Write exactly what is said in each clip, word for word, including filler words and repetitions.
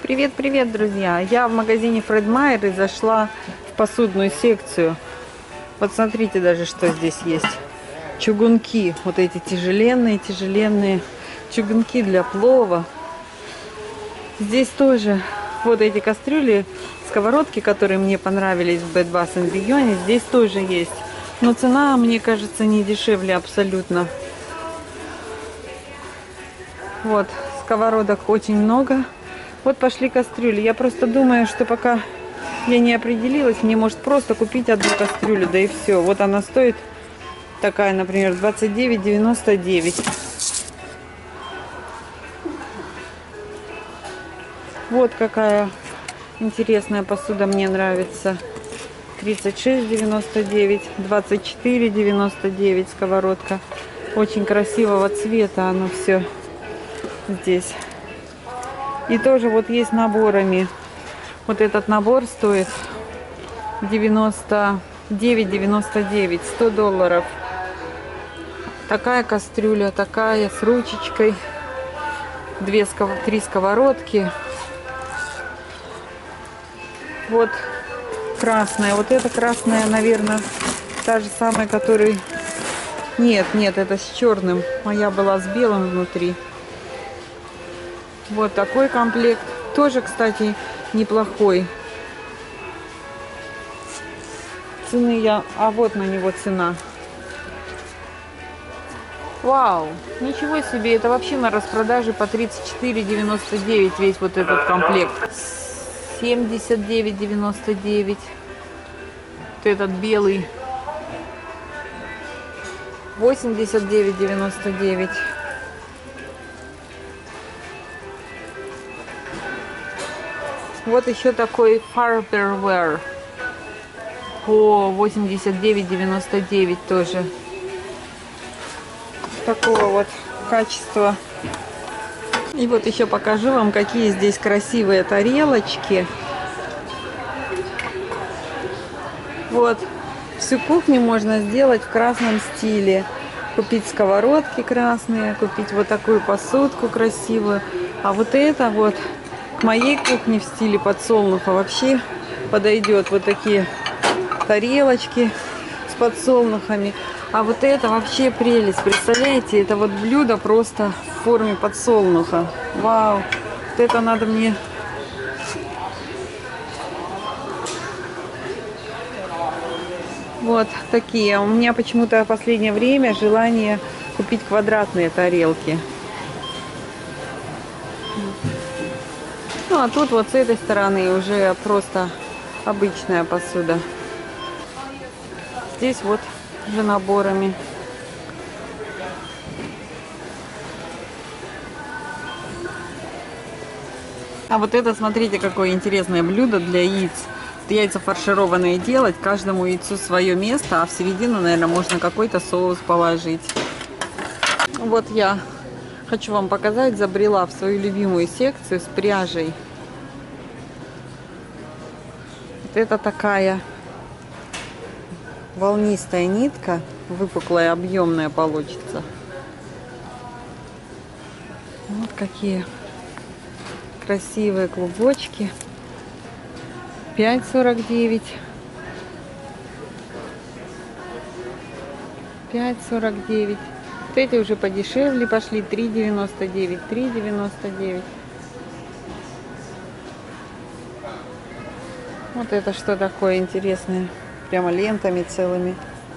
Привет-привет, друзья! Я в магазине Фред Майер и зашла в посудную секцию. Вот смотрите даже, что здесь есть. Чугунки, вот эти тяжеленные, тяжеленные чугунки для плова. Здесь тоже вот эти кастрюли, сковородки, которые мне понравились в Bed Bath энд Beyond, здесь тоже есть. Но цена, мне кажется, не дешевле абсолютно. Вот, сковородок очень много. Вот пошли кастрюли. Я просто думаю, что пока я не определилась, мне может просто купить одну кастрюлю, да и все. Вот она стоит такая, например, двадцать девять девяносто девять. Вот какая интересная посуда мне нравится. тридцать шесть девяносто девять, двадцать четыре девяносто девять сковородка. Очень красивого цвета оно все здесь. И тоже вот есть наборами. Вот этот набор стоит девяносто девять девяносто девять, сто долларов. Такая кастрюля, такая с ручечкой. Две, три сковородки. Вот красная. Вот эта красная, наверное, та же самая, которая... Нет, нет, это с черным. Моя была с белым внутри. Вот такой комплект. Тоже, кстати, неплохой. Цены я... А вот на него цена. Вау! Ничего себе! Это вообще на распродаже по тридцать четыре девяносто девять весь вот этот комплект. семьдесят девять девяносто девять. Вот этот белый. восемьдесят девять девяносто девять. Вот еще такой Farberware по восемьдесят девять девяносто девять тоже. Такого вот качества. И вот еще покажу вам, какие здесь красивые тарелочки. Вот. Всю кухню можно сделать в красном стиле. Купить сковородки красные, купить вот такую посудку красивую. А вот это вот к моей кухне в стиле подсолнуха вообще подойдет. Вот такие тарелочки с подсолнухами. А вот это вообще прелесть. Представляете, это вот блюдо просто в форме подсолнуха. Вау! Вот это надо мне... Вот такие. У меня почему-то в последнее время желание купить квадратные тарелки. Ну, а тут вот с этой стороны уже просто обычная посуда. Здесь вот уже наборами. А вот это, смотрите, какое интересное блюдо для яиц. Яйца фаршированные делать, каждому яйцу свое место, а в середину, наверное, можно какой-то соус положить. Вот я хочу вам показать, забрела в свою любимую секцию с пряжей. Вот это такая волнистая нитка, выпуклая, объемная получится. Вот какие красивые клубочки. пять сорок девять. пять сорок девять. Вот эти уже подешевле пошли. три девяносто девять. три девяносто девять. Вот это что такое интересное. Прямо лентами целыми.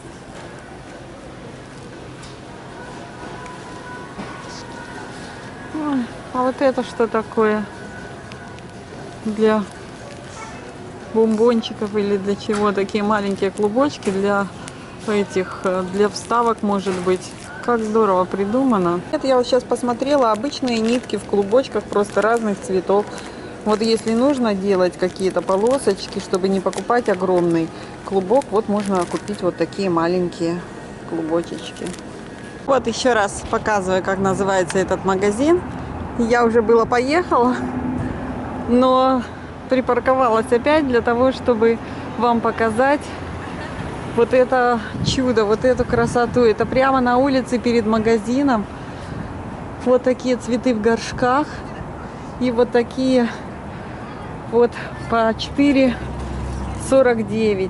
А вот это что такое? Для бомбончиков или для чего? Такие маленькие клубочки для этих, для вставок, может быть. Как здорово придумано. Это я вот сейчас посмотрела, обычные нитки в клубочках, просто разных цветов. Вот если нужно делать какие-то полосочки, чтобы не покупать огромный клубок, вот можно купить вот такие маленькие клубочечки. Вот еще раз показываю, как называется этот магазин. Я уже было поехала, но припарковалась опять для того, чтобы вам показать вот это чудо, вот эту красоту. Это прямо на улице перед магазином. Вот такие цветы в горшках и вот такие Вот по четыре сорок девять.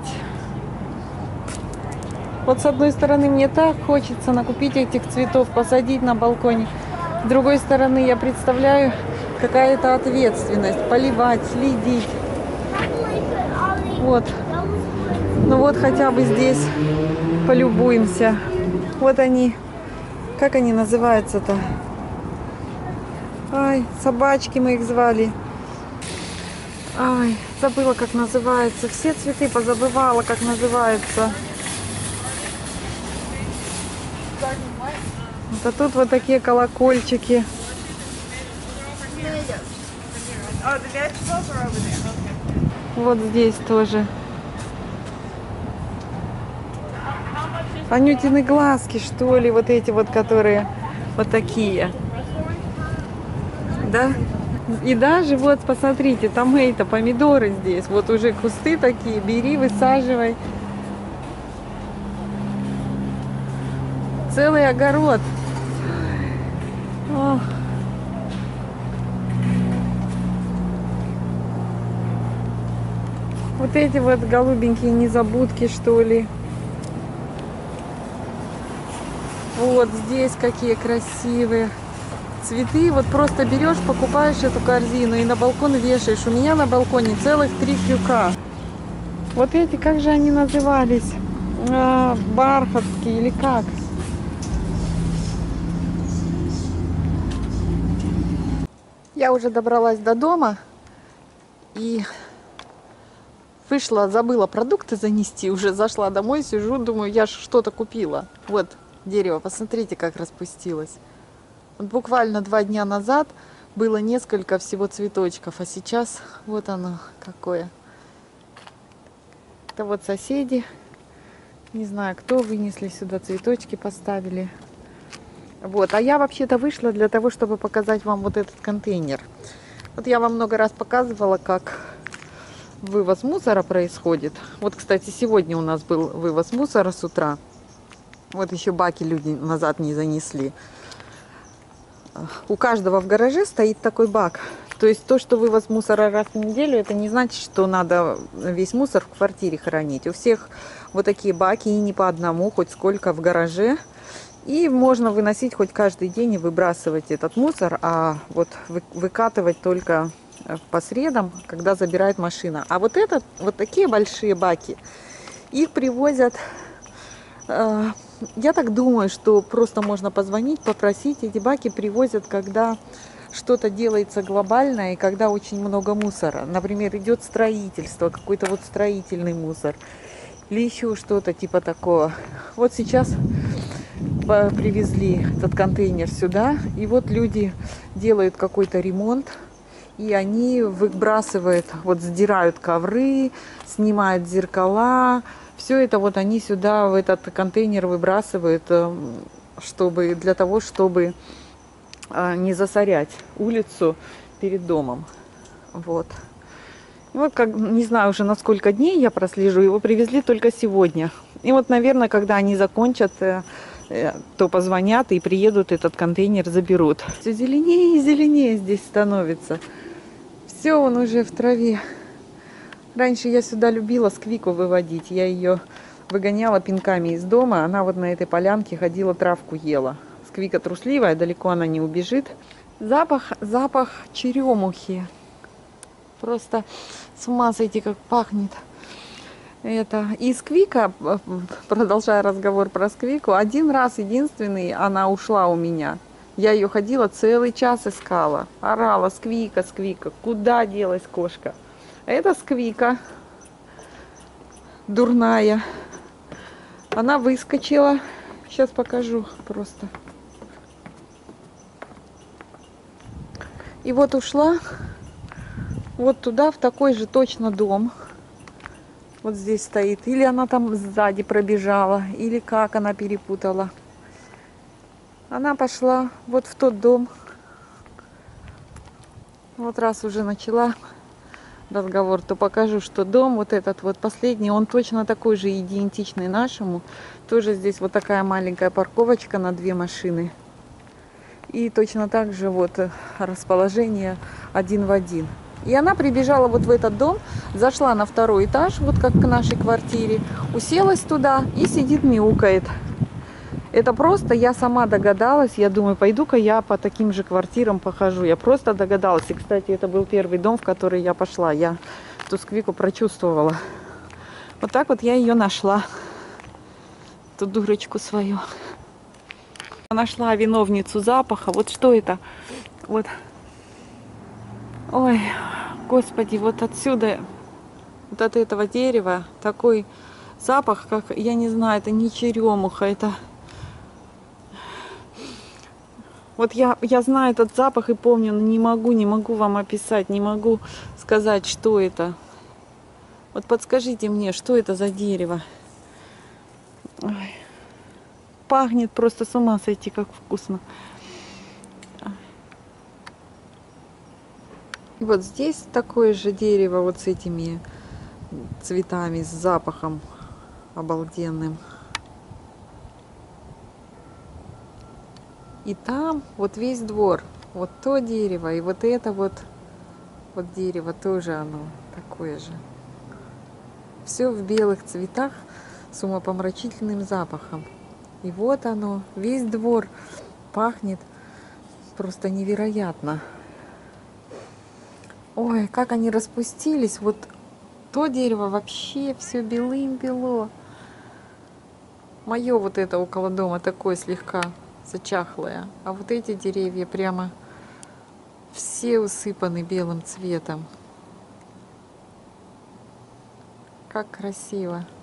Вот с одной стороны мне так хочется накупить этих цветов, посадить на балконе. С другой стороны я представляю, какая это ответственность. Поливать, следить. Вот. Ну вот хотя бы здесь полюбуемся. Вот они. Как они называются-то? Ай, собачки мы их звали. Ай, забыла, как называется. Все цветы позабывала, как называется. Вот, а тут вот такие колокольчики. Вот здесь тоже. Анютины глазки, что ли, вот эти вот, которые вот такие. Да? И даже вот, посмотрите, томейто, помидоры здесь. Вот уже кусты такие, бери, высаживай. Целый огород. Ох. Вот эти вот голубенькие незабудки, что ли. Вот здесь какие красивые цветы. Вот просто берешь, покупаешь эту корзину и на балкон вешаешь. У меня на балконе целых три крюка. Вот эти, как же они назывались? А, бархатские или как? Я уже добралась до дома и вышла, забыла продукты занести. Уже зашла домой, сижу, думаю, я что-то купила. Вот дерево, посмотрите, как распустилось. Вот буквально два дня назад было несколько всего цветочков, а сейчас вот оно какое. Это вот соседи, не знаю, кто вынесли сюда цветочки, поставили. Вот, а я вообще-то вышла для того, чтобы показать вам вот этот контейнер. Вот я вам много раз показывала, как вывоз мусора происходит. Вот, кстати, сегодня у нас был вывоз мусора с утра. Вот еще баки люди назад не занесли. У каждого в гараже стоит такой бак. То есть то, что вывоз мусора раз в неделю, это не значит, что надо весь мусор в квартире хранить. У всех вот такие баки, и не по одному, хоть сколько в гараже. И можно выносить хоть каждый день и выбрасывать этот мусор, а вот выкатывать только по средам, когда забирает машина. А вот этот, вот такие большие баки, их привозят, э, я так думаю, что просто можно позвонить, попросить. Эти баки привозят, когда что-то делается глобальное и когда очень много мусора. Например, идет строительство, какой-то вот строительный мусор или еще что-то типа такого. Вот сейчас привезли этот контейнер сюда, и вот люди делают какой-то ремонт, и они выбрасывают, вот сдирают ковры, снимают зеркала, все это вот они сюда в этот контейнер выбрасывают, чтобы для того, чтобы не засорять улицу перед домом. Вот. И вот как, не знаю уже на сколько дней я прослежу, его привезли только сегодня. И вот, наверное, когда они закончат, то позвонят и приедут, этот контейнер заберут. Все зеленее и зеленее здесь становится. Все, он уже в траве. Раньше я сюда любила сквику выводить. Я ее выгоняла пинками из дома. Она вот на этой полянке ходила, травку ела. Сквика трусливая, далеко она не убежит. Запах, запах черемухи. Просто с ума сойти, как пахнет. Это. И сквика, продолжая разговор про сквику, один раз единственный она ушла у меня. Я ее ходила целый час искала. Орала: сквика, сквика, куда делась кошка? Это сквика дурная. Она выскочила. Сейчас покажу просто. И вот ушла вот туда, в такой же точно дом. Вот здесь стоит. Или она там сзади пробежала, или как она перепутала. Она пошла вот в тот дом. Вот раз уже начала разговор, то покажу, что дом вот этот вот последний, он точно такой же, идентичный нашему. Тоже здесь вот такая маленькая парковочка на две машины. И точно так же вот расположение один в один. И она прибежала вот в этот дом, зашла на второй этаж, вот как к нашей квартире, уселась туда и сидит, мяукает. Это просто я сама догадалась. Я думаю, пойду-ка я по таким же квартирам похожу. Я просто догадалась. И, кстати, это был первый дом, в который я пошла. Я эту сквику прочувствовала. Вот так вот я ее нашла. Ту дурочку свою. Нашла виновницу запаха. Вот что это? Вот. Ой, господи, вот отсюда, вот от этого дерева такой запах, как, я не знаю, это не черемуха, это... Вот я, я знаю этот запах и помню, но не могу, не могу вам описать, не могу сказать, что это. Вот подскажите мне, что это за дерево? Ой. Пахнет просто с ума сойти, как вкусно. И вот здесь такое же дерево, вот с этими цветами, с запахом обалденным. И там вот весь двор, вот то дерево, и вот это вот, вот дерево тоже оно такое же. Все в белых цветах с умопомрачительным запахом. И вот оно, весь двор пахнет просто невероятно. Ой, как они распустились. Вот то дерево вообще все белым-бело. Мое вот это около дома такое слегка зачахлое. А вот эти деревья прямо все усыпаны белым цветом. Как красиво.